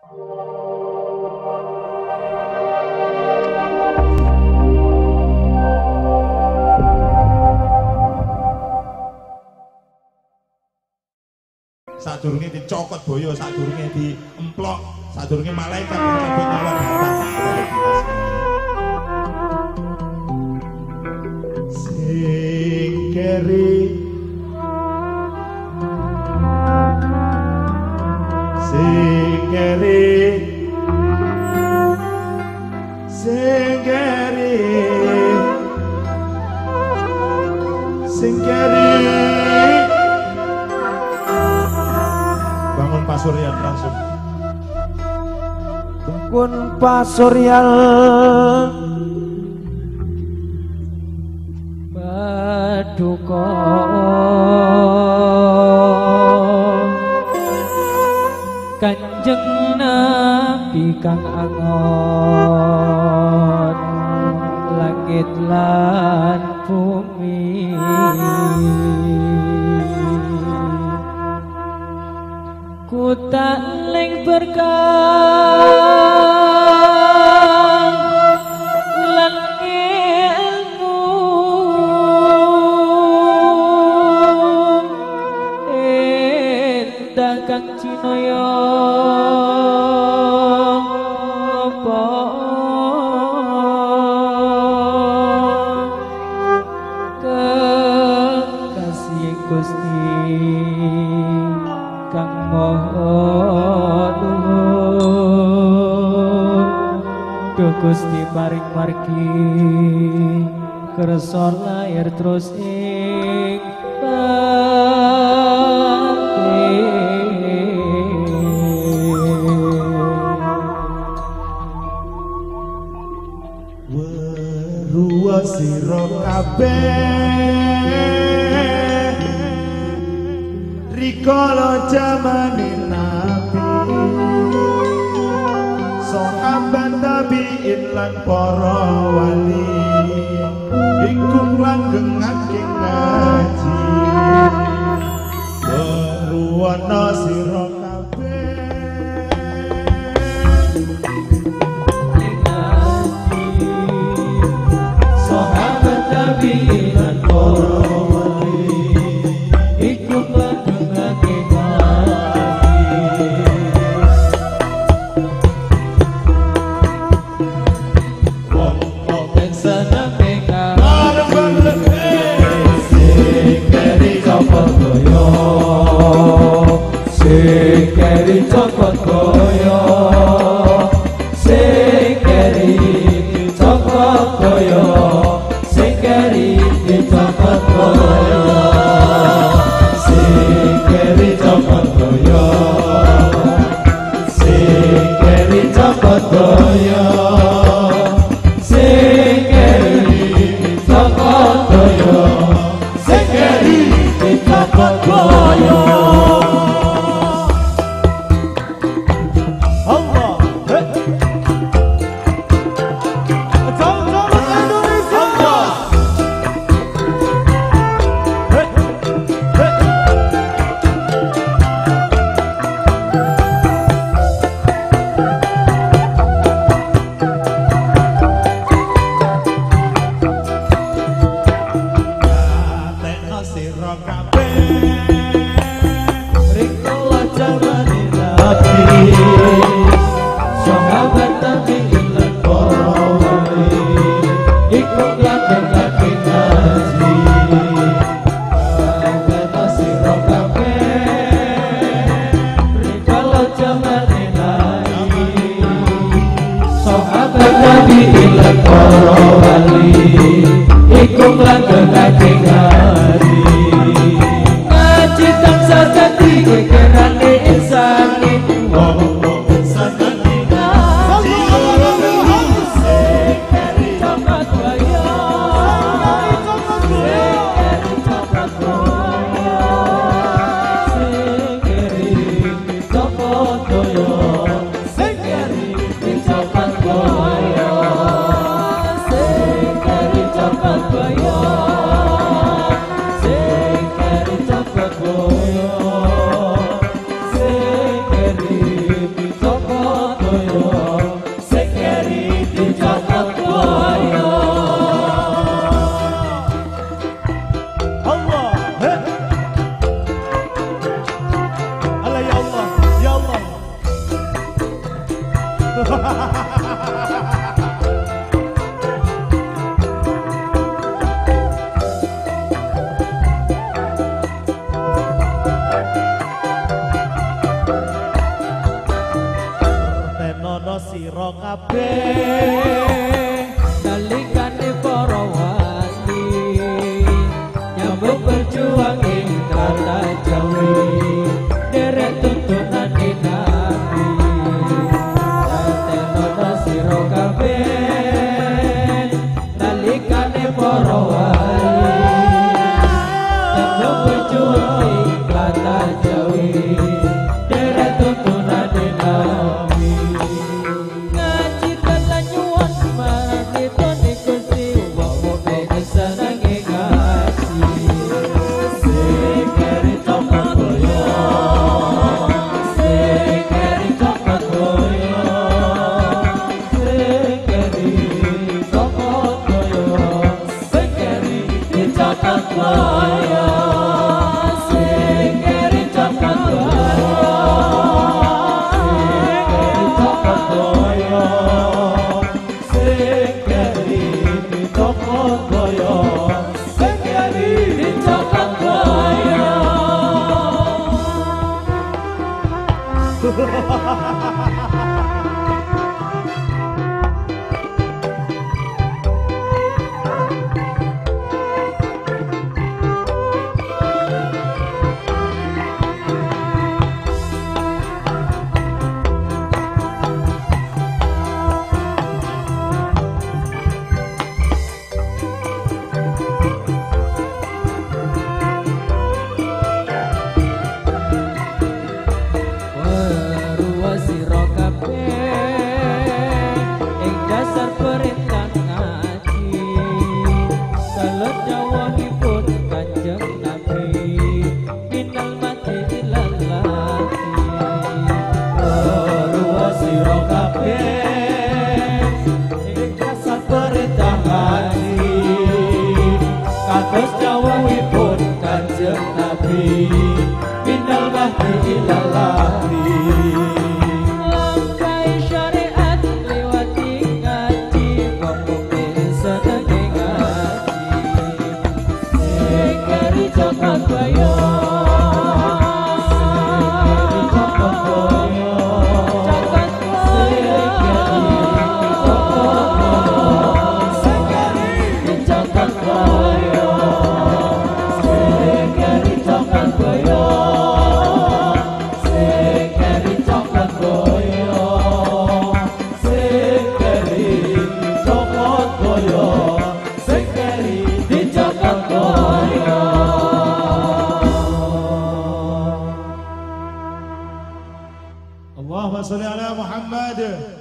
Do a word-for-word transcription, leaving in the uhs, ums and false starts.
Sadurunge dicokot boyo, sadurunge diemplok, sadurunge malaikat mencabut nyawa datang kepada kita semua. Sing keri Sing keri Sing keri Sing keri Bangun Pasuryan langsung. Bangun Pasuryan Paduka Kanjeng Nabi kang angon langit lan bumi ku tak ling berkah lan ilmu endah kang cinaya apa kekasih Gusti kang maha nuwun duh Gusti paring margi kersa lair terus ing pati weruwa sira kabeh rikala jamane Nabi sahabat tabi'in lan para wali iku langgengake ngaji weruwana sira kabeh sahabat tabi'in lan para wali iku Sekeri cokot goyo, sekeri cokot goyo, sekeri cokot goyo, sekeri cokot goyo, sekeri cokot goyo, sekeri cokot goyo, sekeri cokot goyo. Oh sira kabeh nalikane para wali nyambut berjuang ing tanah Jawi derek tuntunan Nabi datenono sira kabeh nalikane para wali nyambut berjuang ing tanah Jawi derek tuntunan Nabi ngaji tenan nyuwun marito Gusti wong mukmin senenge ngaji sing keri cokot boyo sing keri cokot boyo sing keri cokot boyo sing keri dicokot boyo sing keri cokot boyo Allahumma sholli ala Muhammad.